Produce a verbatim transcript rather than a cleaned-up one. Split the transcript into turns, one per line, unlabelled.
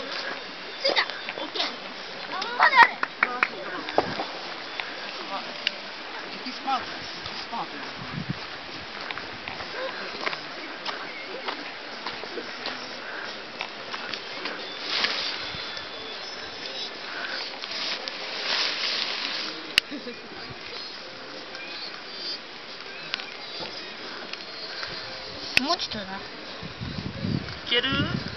ついた。オッケー。頑張れあれ。
エキスパート。エキスパート。
もうちょっとだ。
いける？